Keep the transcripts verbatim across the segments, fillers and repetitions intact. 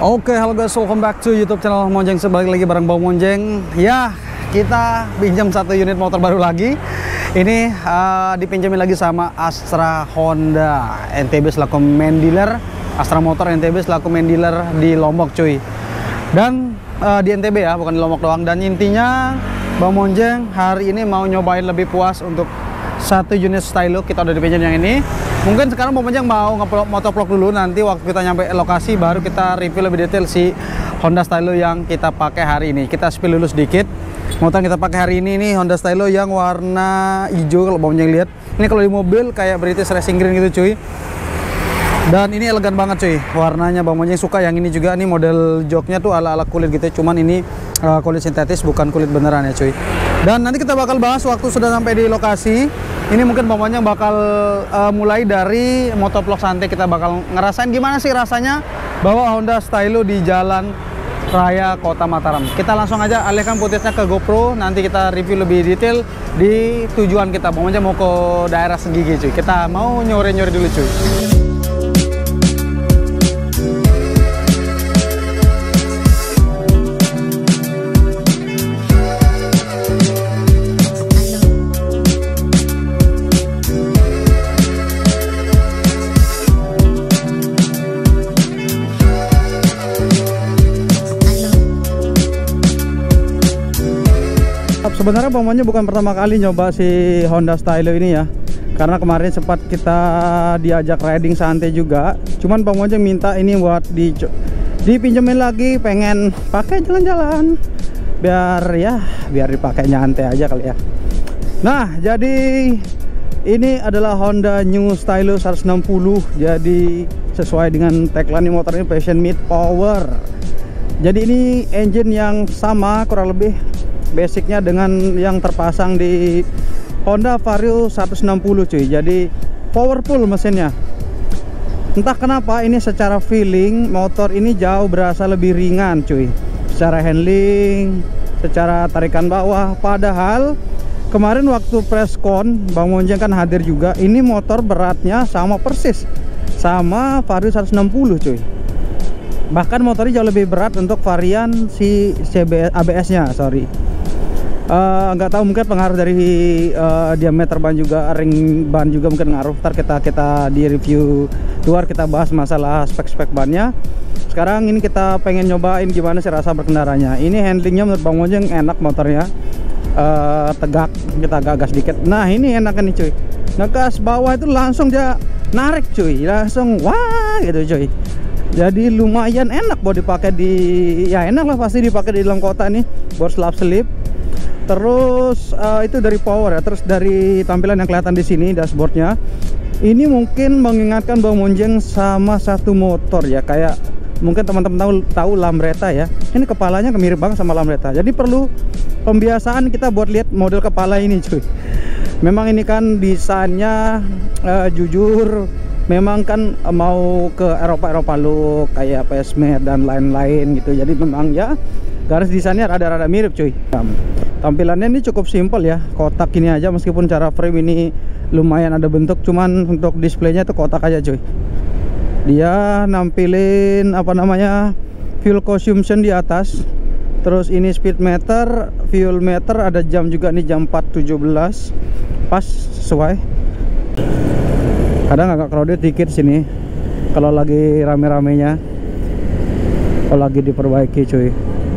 Oke, halo guys, welcome back to YouTube channel Monjeng. Sebalik lagi bareng Bang Monjeng. Ya, kita pinjam satu unit motor baru lagi. Ini uh, dipinjamin lagi sama Astra Honda N T B selaku main dealer. Astra Motor N T B selaku main dealer di Lombok, cuy. Dan uh, di N T B ya, bukan di Lombok doang. Dan intinya Bang Monjeng hari ini mau nyobain lebih puas untuk satu unit stylo. Kita udah dipinjam yang ini. Mungkin sekarang Bang Monjeng mau nge-vlog motovlog dulu, nanti waktu kita nyampe lokasi baru kita review lebih detail si Honda Stylo yang kita pakai hari ini. Kita spill dulu sedikit. Motor yang kita pakai hari ini nih Honda Stylo yang warna hijau kalau Bang Monjeng lihat. Ini kalau di mobil kayak British Racing Green gitu, cuy. Dan ini elegan banget, cuy. Warnanya Bang Monjeng suka. Yang ini juga nih model joknya tuh ala-ala kulit gitu. Cuman ini uh, kulit sintetis, bukan kulit beneran ya, cuy. Dan nanti kita bakal bahas waktu sudah sampai di lokasi. Ini mungkin Bang Monjeng bakal uh, mulai dari motovlog santai. Kita bakal ngerasain gimana sih rasanya bawa Honda Stylo di jalan raya Kota Mataram. Kita langsung aja alihkan footage-nya ke GoPro. Nanti kita review lebih detail di tujuan kita. Bang Monjeng mau ke daerah Segigi, cuy. Kita mau nyore-nyore dulu, cuy. Sebenarnya Bang Monjeng bukan pertama kali nyoba si Honda Stylo ini ya, karena kemarin sempat kita diajak riding santai juga. Cuman Bang Monjeng minta ini buat di dipinjemin lagi, pengen pakai jalan-jalan biar ya biar dipakai nyantai aja kali ya. Nah, jadi ini adalah Honda New Stylo seratus enam puluh. Jadi sesuai dengan tagline motor ini, Passion Meet Power. Jadi ini engine yang sama kurang lebih basicnya dengan yang terpasang di Honda Vario seratus enam puluh, cuy. Jadi powerful mesinnya. Entah kenapa ini secara feeling motor ini jauh berasa lebih ringan, cuy. Secara handling, secara tarikan bawah. Padahal kemarin waktu preskon Bang Monjeng kan hadir juga. Ini motor beratnya sama persis sama Vario seratus enam puluh, cuy. Bahkan motornya jauh lebih berat untuk varian si A B S-nya, sorry. Nggak uh, tahu, mungkin pengaruh dari uh, diameter ban juga, ring ban juga mungkin ngaruh. Ntar kita kita di review luar kita bahas masalah spek-spek bannya. Sekarang ini kita pengen nyobain gimana sih rasa berkendaranya. Ini handlingnya menurut Bang Monjeng enak motornya, uh, tegak, kita agak gas dikit. Nah ini enakan nih, cuy. Ngegas bawah itu langsung dia narik, cuy, langsung wah gitu, cuy. Jadi lumayan enak buat dipakai di, ya enak lah pasti dipakai di dalam kota nih buat selap selip. Terus uh, itu dari power ya. Terus dari tampilan yang kelihatan di sini dashboardnya, ini mungkin mengingatkan Bang Monjeng sama satu motor ya, kayak mungkin teman-teman tahu tahu Lambretta ya. Ini kepalanya mirip banget sama Lambretta. Jadi perlu pembiasaan kita buat lihat model kepala ini, cuy. Memang ini kan desainnya uh, jujur memang kan uh, mau ke Eropa-Eropa look kayak P S M dan lain-lain gitu. Jadi memang ya garis desainnya rada-rada mirip, cuy. Tampilannya ini cukup simpel ya, kotak ini aja, meskipun cara frame ini lumayan ada bentuk, cuman untuk displaynya itu kotak aja, cuy. Dia nampilin apa namanya fuel consumption di atas. Terus ini speed meter, fuel meter, ada jam juga nih, jam empat tujuh belas. Pas sesuai. Kadang agak crowded dikit sini kalau lagi rame-ramenya, kalau lagi diperbaiki, cuy.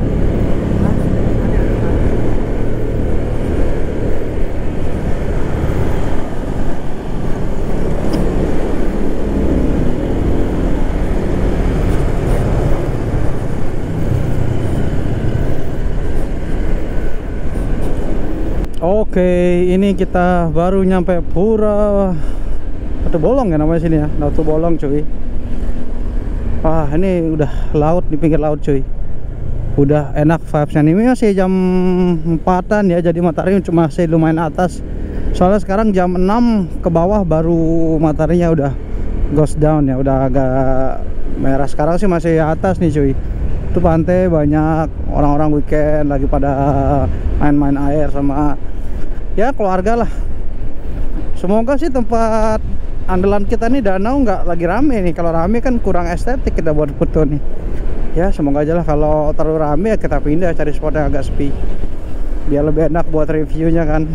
Oke, ini kita baru nyampe Pura Datu Bolong ya namanya sini ya, Datu Bolong, cuy. Ah, ini udah laut, di pinggir laut, cuy. Udah enak vibes-nya. Ini masih jam empatan ya, jadi matahari cuma masih lumayan atas. Soalnya sekarang jam enam ke bawah baru mataharinya udah ghost down ya, udah agak merah. Sekarang sih masih atas nih, cuy. Itu pantai banyak orang-orang weekend lagi pada main-main air sama ya keluarga lah. Semoga sih tempat andalan kita nih danau nggak lagi rame nih. Kalau rame kan kurang estetik kita buat foto nih. Ya semoga aja lah, kalau terlalu rame ya kita pindah cari spot yang agak sepi biar lebih enak buat reviewnya kan.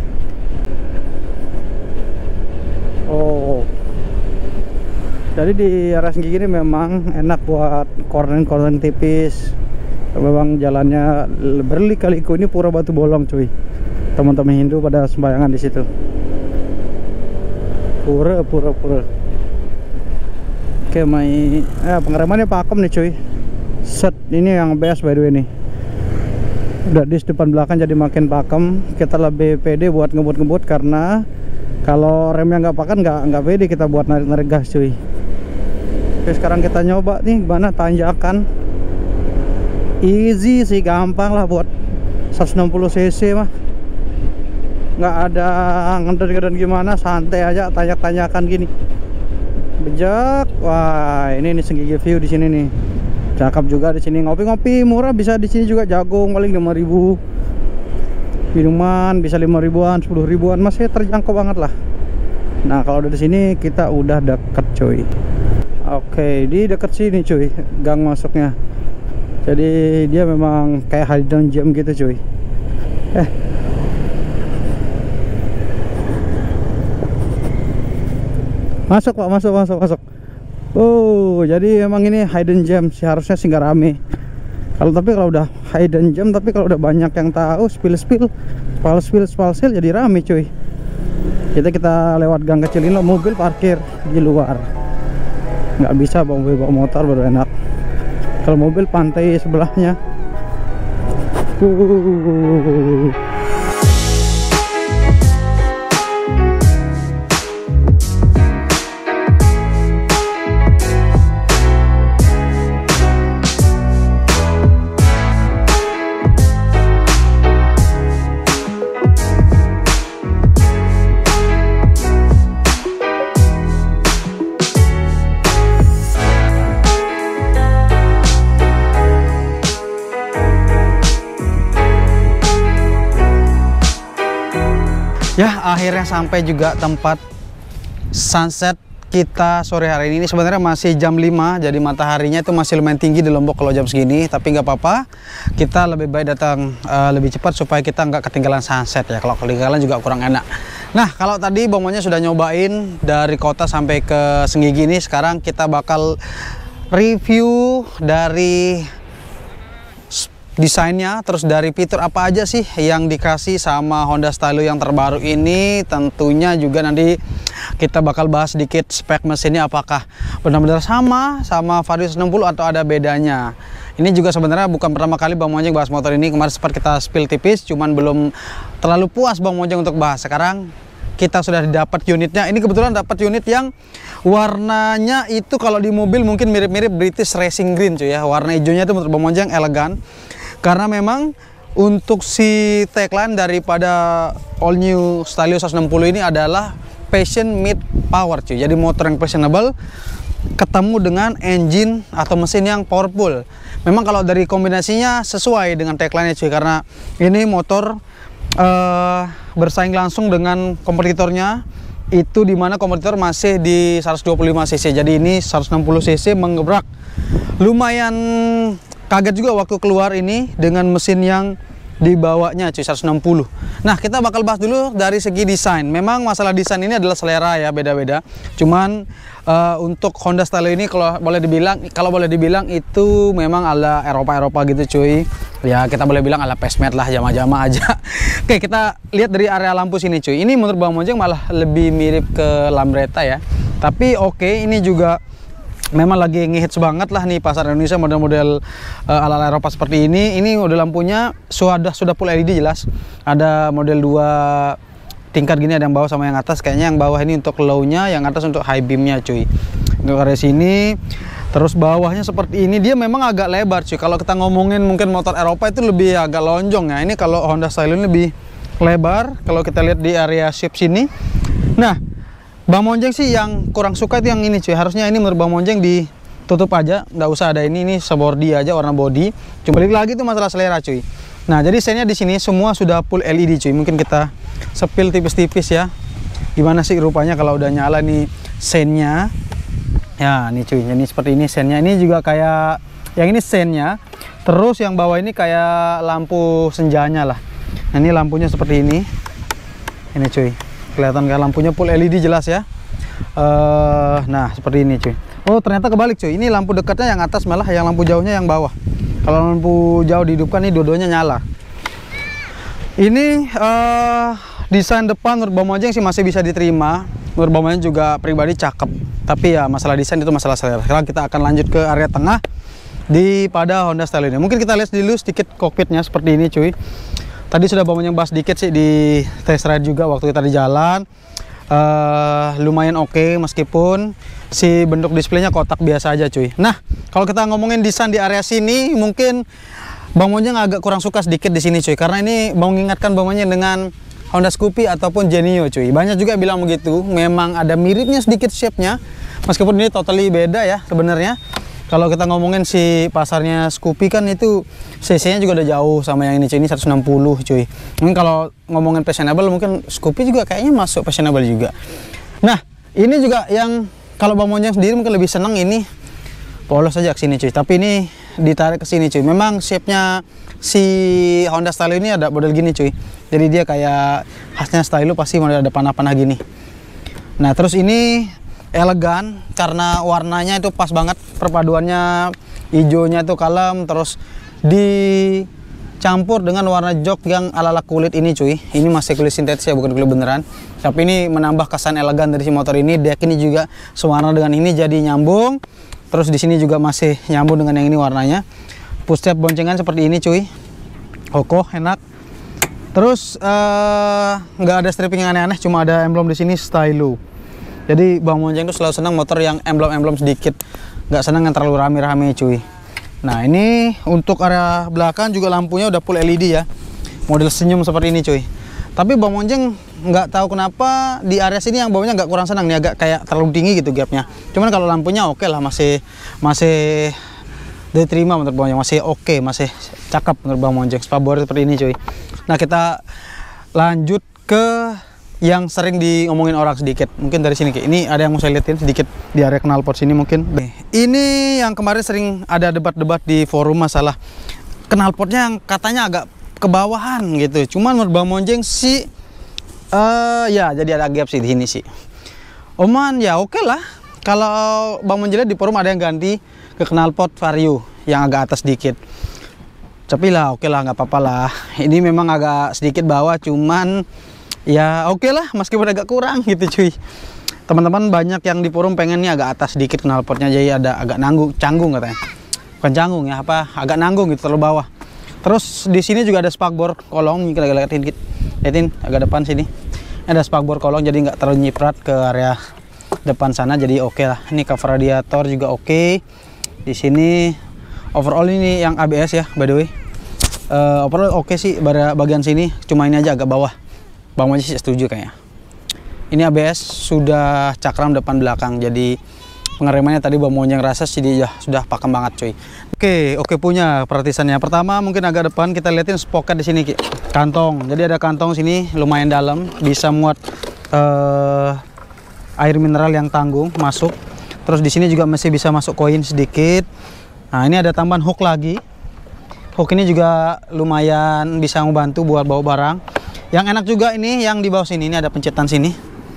Oh, jadi di area segini ini memang enak buat koreng-koreng tipis. Memang jalannya berliku-liku, ini pura batu bolong cuy. Teman-teman Hindu pada sembayangan di situ. Pura, pura, pura. Oke, main eh, pengeremannya pakem nih cuy. Set, ini yang best by the way nih. Udah dis depan belakang jadi makin pakem. Kita lebih pede buat ngebut-ngebut karena kalau remnya nggak pakan nggak nggak pede kita buat narik-narik gas cuy. Oke, sekarang kita nyoba nih mana tanjakan. Easy sih, gampang lah buat seratus enam puluh cc mah. Nggak ada ngeden-ngeden gimana, santai aja tanjak-tanjakan gini. Bejak. Wah, ini nih Senggigi view di sini nih. Cakep juga di sini, ngopi-ngopi murah bisa di sini juga, jagung paling lima ribu. Minuman bisa lima ribuan, sepuluh ribuan, masih terjangkau banget lah. Nah, kalau dari sini kita udah deket cuy. Oke, di deket sini cuy gang masuknya. Jadi dia memang kayak hidden gem gitu cuy. Eh masuk pak, masuk masuk masuk. Oh, jadi emang ini hidden gem sih, harusnya sih nggak rame. Kalau tapi kalau udah hidden gem, tapi kalau udah banyak yang tahu spill spill, spal spill, spal spill, jadi rame cuy. Kita kita lewat gang kecil ini, mobil parkir di luar. Nggak bisa bawa mobil bawa motor baru enak. Kalau mobil pantai sebelahnya. Uh. Ya, akhirnya sampai juga tempat sunset kita sore hari ini. Sebenarnya masih jam lima, jadi mataharinya itu masih lumayan tinggi di Lombok kalau jam segini. Tapi nggak apa-apa, kita lebih baik datang uh, lebih cepat supaya kita nggak ketinggalan sunset ya. Kalau ketinggalan juga kurang enak. Nah, kalau tadi Bomonya sudah nyobain dari kota sampai ke Senggigi ini, sekarang kita bakal review dari desainnya, terus dari fitur apa aja sih yang dikasih sama Honda Stylo yang terbaru ini. Tentunya juga nanti kita bakal bahas sedikit spek mesinnya, apakah benar-benar sama sama Vario seratus enam puluh atau ada bedanya. Ini juga sebenarnya bukan pertama kali Bang Mojeng bahas motor ini. Kemarin sempat kita spill tipis, cuman belum terlalu puas Bang Mojeng untuk bahas. Sekarang kita sudah dapat unitnya. Ini kebetulan dapat unit yang warnanya itu kalau di mobil mungkin mirip-mirip British Racing Green cuy ya. Warna hijaunya itu menurut Bang Mojeng elegan. Karena memang untuk si tagline daripada all new Stylo seratus enam puluh ini adalah passion meet power cuy. Jadi motor yang fashionable ketemu dengan engine atau mesin yang powerful. Memang kalau dari kombinasinya sesuai dengan tagline-nya cuy, karena ini motor uh, bersaing langsung dengan kompetitornya, itu dimana kompetitor masih di seratus dua puluh lima cc. Jadi ini seratus enam puluh cc menggebrak. Lumayan kaget juga waktu keluar ini dengan mesin yang dibawanya cuy, seratus enam puluh. Nah, kita bakal bahas dulu dari segi desain. Memang masalah desain ini adalah selera ya, beda-beda. Cuman uh, untuk Honda Stylo ini kalau boleh dibilang kalau boleh dibilang itu memang ala Eropa-Eropa gitu cuy. Ya, kita boleh bilang ala pesmet lah, jama-jama aja. Oke, kita lihat dari area lampu sini cuy. Ini menurut Bang Mojeng malah lebih mirip ke Lambretta ya. Tapi oke, ini juga memang lagi ngehits banget lah nih pasar Indonesia, model-model uh, ala Eropa seperti ini. Ini udah lampunya sudah sudah full L E D jelas. Ada model dua tingkat gini, ada yang bawah sama yang atas. Kayaknya yang bawah ini untuk low-nya, yang atas untuk high beam-nya cuy. Untuk area sini, terus bawahnya seperti ini. Dia memang agak lebar cuy. Kalau kita ngomongin mungkin motor Eropa itu lebih agak lonjong ya. Ini kalau Honda Stylo ini lebih lebar. Kalau kita lihat di area shape sini. Nah, Bang Mojeng sih yang kurang suka itu yang ini cuy. Harusnya ini menurut Bang Mojeng ditutup aja, nggak usah ada ini, ini sebordi aja warna body. Cuma balik lagi itu masalah selera cuy. Nah, jadi seinnya di sini semua sudah full L E D cuy. Mungkin kita sepil tipis-tipis ya. Gimana sih rupanya kalau udah nyala nih sennya. Ya, nih cuy. Ini seperti ini sennya. Ini juga kayak Yang ini sennya. Terus yang bawah ini kayak lampu senjanya lah. Nah, ini lampunya seperti ini. Ini cuy, kelihatan kayak lampunya full L E D jelas ya. Uh, nah seperti ini cuy. Oh ternyata kebalik cuy. Ini lampu dekatnya yang atas, malah yang lampu jauhnya yang bawah. Kalau lampu jauh dihidupkan nih dua-duanya nyala. Ini uh, desain depan menurut Bang Mojeng sih masih bisa diterima. Menurut Bang Mojeng juga pribadi cakep. Tapi ya masalah desain itu masalah selera. Sekarang kita akan lanjut ke area tengah di pada Honda Style ini. Mungkin kita lihat dulu sedikit kokpitnya seperti ini cuy. Tadi sudah Bang Mojeng bahas sedikit sih di test ride juga waktu kita di jalan. Uh, lumayan oke okay, meskipun si bentuk displaynya kotak biasa aja cuy. Nah kalau kita ngomongin desain di area sini, mungkin Bang Mojeng agak kurang suka sedikit di sini cuy, karena ini mau mengingatkan Bang Mojeng dengan Honda Scoopy ataupun Genio cuy. Banyak juga bilang begitu, memang ada miripnya sedikit shape-nya, meskipun ini totally beda ya sebenarnya. Kalau kita ngomongin si pasarnya Scoopy kan itu cc-nya juga udah jauh sama yang ini cuy, ini seratus enam puluh cuy. Mungkin kalau ngomongin fashionable mungkin Scoopy juga kayaknya masuk fashionable juga. Nah, ini juga yang kalau Bang Mojeng sendiri mungkin lebih seneng ini polos aja ke sini cuy. Tapi ini ditarik ke sini cuy. Memang shape-nya si Honda Style ini ada model gini cuy. Jadi dia kayak khasnya Style pasti model ada panah-panah gini. Nah, terus ini elegan karena warnanya itu pas banget, perpaduannya hijaunya itu kalem, terus dicampur dengan warna jok yang ala-ala kulit ini cuy. Ini masih kulit sintetis ya, bukan kulit beneran, tapi ini menambah kesan elegan dari si motor ini. Deck ini juga sewarna dengan ini jadi nyambung, terus di sini juga masih nyambung dengan yang ini warnanya. Push-step boncengan seperti ini cuy, kokoh, enak. Terus nggak uh, ada stripping yang aneh-aneh, cuma ada emblem di sini Stylo. Jadi Bang Mojeng tuh selalu senang motor yang emblem-emblem sedikit, nggak senang yang terlalu rame-rame cuy. Nah ini untuk area belakang juga lampunya udah full L E D ya, model senyum seperti ini cuy. Tapi Bang Mojeng nggak tahu kenapa di area sini yang bawahnya nggak kurang senang nih, agak kayak terlalu tinggi gitu gapnya. Cuman kalau lampunya oke okay lah, masih masih diterima menurut Bang Mojeng, masih oke, okay, masih cakep menurut Bang Mojeng. Spabor seperti ini cuy. Nah kita lanjut ke yang sering diomongin orang sedikit, mungkin dari sini. Ini ada yang mau saya liatin sedikit di area knalpot sini mungkin. Ini yang kemarin sering ada debat-debat di forum masalah knalpotnya yang katanya agak kebawahan gitu. Cuman menurut Bang Mojeng sih, uh, ya jadi ada gap sih di sini sih. Oman ya oke okay lah. Kalau Bang Mojeng lihat di forum ada yang ganti ke knalpot Vario yang agak atas sedikit. Tapi lah oke okay lah, nggak apa-apa lah. Ini memang agak sedikit bawah, cuman ya oke okay lah, meskipun agak kurang gitu cuy. Teman-teman banyak yang di forum pengennya agak atas sedikit knalpotnya, jadi ada agak nanggung, canggung katanya. Bukan canggung ya, apa agak nanggung gitu, terlalu bawah. Terus di sini juga ada spakbor kolong, kita lihatin dikit. Lihatin agak depan sini. Ada spakbor kolong jadi nggak terlalu nyiprat ke area depan sana, jadi oke okay lah. Ini cover radiator juga oke. Okay. Di sini overall ini yang A B S ya by the way. Uh, overall oke okay sih bagian sini, cuma ini aja agak bawah. Bang Mojeng sih setuju kayaknya. Ini A B S sudah cakram depan belakang, jadi pengeremannya tadi Bang Mojeng rasa sih dia sudah pakem banget cuy. Oke, oke punya perhatiannya. Pertama mungkin agak depan kita liatin spoket di sini Ki. Kantong. Jadi ada kantong sini lumayan dalam, bisa muat uh, air mineral yang tanggung masuk. Terus di sini juga masih bisa masuk koin sedikit. Nah, ini ada tambahan hook lagi. Hook ini juga lumayan bisa membantu buat bawa barang. Yang enak juga ini yang di bawah sini, ini ada pencetan sini.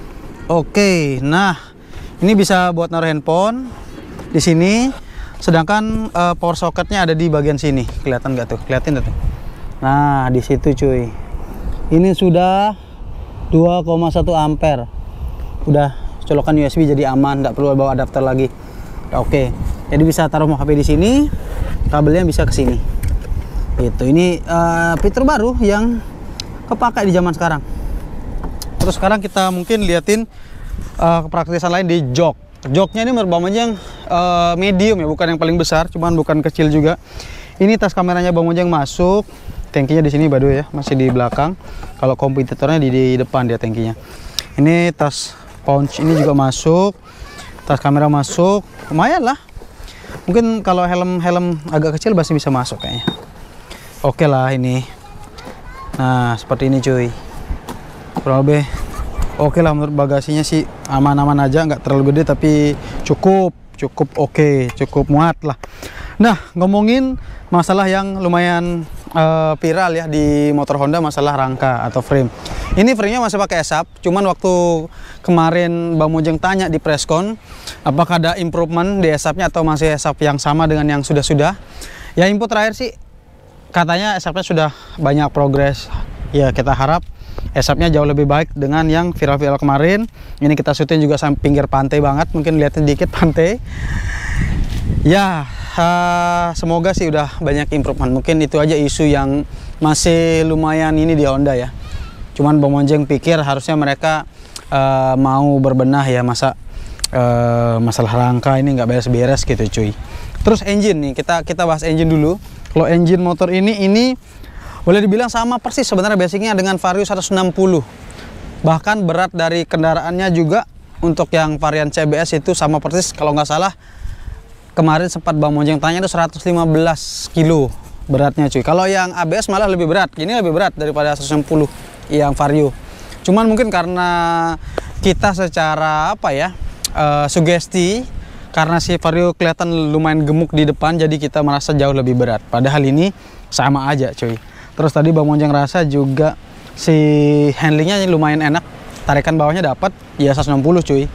Oke, nah ini bisa buat naruh handphone di sini. Sedangkan uh, power socketnya ada di bagian sini. Kelihatan nggak tuh? Kelihatan tuh. Nah di situ cuy. Ini sudah dua koma satu ampere. Udah colokan U S B jadi aman, nggak perlu bawa adapter lagi. Oke, jadi bisa taruh H P di sini, kabelnya bisa ke sini. Itu ini uh, fitur baru yang kepakai di zaman sekarang. Terus sekarang kita mungkin liatin uh, praktisan lain di jok. Joknya ini menurut Bang Mojeng uh, medium ya, bukan yang paling besar, cuman bukan kecil juga. Ini tas kameranya Bang Mojeng masuk, tankinya di sini badu ya, masih di belakang. Kalau kompetitornya di, di depan dia tankinya. Ini tas pouch ini juga masuk, tas kamera masuk, lumayan lah. Mungkin kalau helm-helm agak kecil masih bisa masuk kayaknya. Oke lah ini. Nah seperti ini cuy, kurang lebih oke lah menurut bagasinya sih, aman-aman aja, nggak terlalu gede tapi cukup cukup oke, cukup muat lah. Nah, ngomongin masalah yang lumayan uh, viral ya di motor Honda, masalah rangka atau frame. Ini frame-nya masih pakai A S A P, cuman waktu kemarin Bang Mojeng tanya di preskon apakah ada improvement di A S A P-nya atau masih A S A P yang sama dengan yang sudah-sudah. Ya info terakhir sih katanya A S A P-nya sudah banyak progres. Ya kita harap A S A P-nya jauh lebih baik dengan yang viral-viral kemarin. Ini kita syuting juga sampai pinggir pantai banget, mungkin lihat sedikit pantai. Ya, uh, semoga sih udah banyak improvement. Mungkin itu aja isu yang masih lumayan ini di Honda ya. Cuman Bang Mojeng pikir harusnya mereka uh, mau berbenah ya, masa uh, masalah rangka ini nggak beres-beres gitu cuy. Terus engine nih, kita kita bahas engine dulu. Kalau engine motor ini ini boleh dibilang sama persis sebenarnya basicnya dengan Vario seratus enam puluh. Bahkan berat dari kendaraannya juga untuk yang varian C B S itu sama persis, kalau nggak salah kemarin sempat Bang Mojeng tanya itu seratus lima belas kilo beratnya cuy. Kalau yang A B S malah lebih berat, ini lebih berat daripada seratus enam puluh yang Vario. Cuman mungkin karena kita secara apa ya, uh, sugesti, karena si Vario kelihatan lumayan gemuk di depan, jadi kita merasa jauh lebih berat. Padahal ini sama aja cuy. Terus tadi Bang Mojeng rasa juga si handlingnya lumayan enak, tarikan bawahnya dapat ya seratus enam puluh cuy.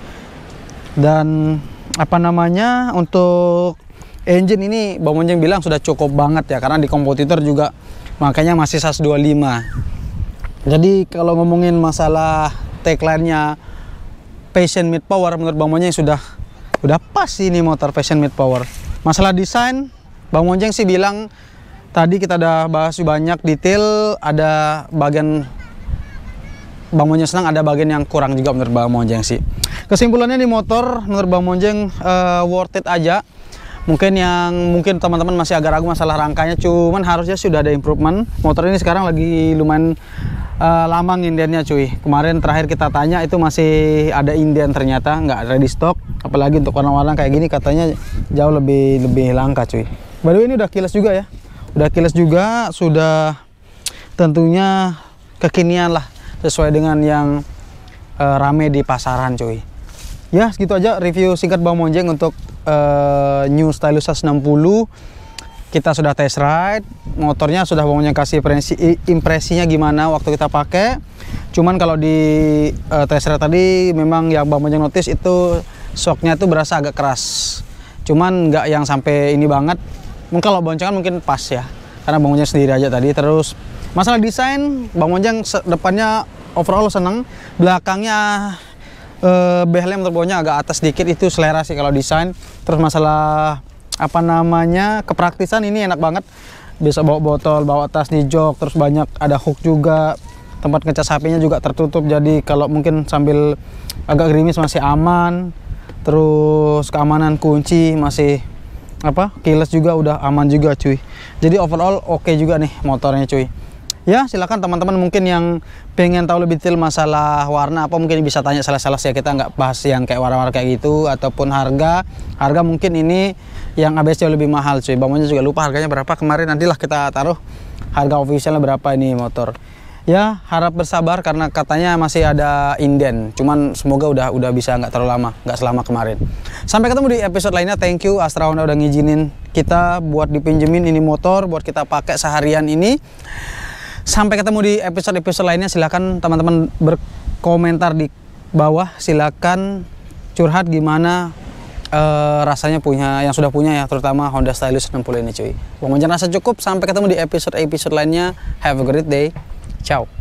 Dan apa namanya, untuk engine ini Bang Mojeng bilang sudah cukup banget ya, karena di kompetitor juga makanya masih seratus dua puluh lima. Jadi kalau ngomongin masalah tagline-nya Passion Meet Power, menurut Bang Mojeng sudah udah pas ini motor Passion Meet Power. Masalah desain Bang Mojeng sih bilang tadi kita udah bahas banyak detail, ada bagian Bang Mojeng senang, ada bagian yang kurang juga menurut Bang Mojeng sih. Kesimpulannya di motor menurut Bang Mojeng uh, worth it aja. Mungkin yang mungkin teman-teman masih agak ragu masalah rangkanya, cuman harusnya sudah ada improvement. Motor ini sekarang lagi lumayan uh, lama ngindennya cuy. Kemarin terakhir kita tanya itu masih ada inden, ternyata nggak ready stock. Apalagi untuk warna-warna kayak gini katanya jauh lebih lebih langka cuy. By the way ini udah keyless juga ya. Udah keyless juga, sudah tentunya kekinian lah, sesuai dengan yang uh, rame di pasaran cuy. Ya segitu aja review singkat Bang Mojeng untuk uh, New Stylus seratus enam puluh. Kita sudah test ride, motornya sudah Bang Mojeng kasih impresi, impresinya gimana waktu kita pakai. Cuman kalau di uh, test ride tadi memang yang Bang Mojeng notice itu shocknya itu berasa agak keras. Cuman nggak yang sampai ini banget. Mungkin kalau boncengan mungkin pas ya, karena Bang Mojeng sendiri aja tadi. Terus masalah desain Bang Mojeng depannya overall seneng, belakangnya Uh, behelnya menurut bawahnya agak atas sedikit, itu selera sih kalau desain. Terus masalah apa namanya kepraktisan ini enak banget, bisa bawa botol, bawa tas di jok, terus banyak ada hook juga, tempat ngecas H P-nya juga tertutup, jadi kalau mungkin sambil agak gerimis masih aman. Terus keamanan kunci masih apa keyless juga udah aman juga cuy. Jadi overall oke okay juga nih motornya cuy. Ya silakan teman-teman mungkin yang pengen tahu lebih detail masalah warna apa mungkin bisa tanya salah-salah ya, kita nggak bahas yang kayak warna-warna kayak gitu, ataupun harga harga mungkin ini yang A B S jauh lebih mahal cuy. Bang Mojeng juga lupa harganya berapa kemarin, nantilah kita taruh harga officialnya berapa ini motor. Ya harap bersabar karena katanya masih ada inden, cuman semoga udah udah bisa nggak terlalu lama, nggak selama kemarin. Sampai ketemu di episode lainnya. Thank you Astra Honda udah ngizinin kita buat dipinjemin ini motor buat kita pakai seharian ini. Sampai ketemu di episode-episode lainnya. Silakan teman-teman berkomentar di bawah, silakan curhat gimana uh, rasanya punya yang sudah punya ya, terutama Honda Stylus enam puluh ini cuy. Bang Mojeng rasa cukup. Sampai ketemu di episode-episode lainnya. Have a great day. Ciao.